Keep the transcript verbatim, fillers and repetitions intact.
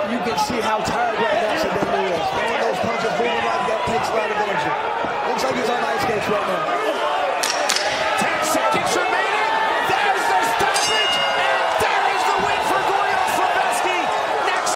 you can see how tired right now Cedeno is. Throwing those punches, moving like that takes a lot of energy. Looks like he's on ice skates right now.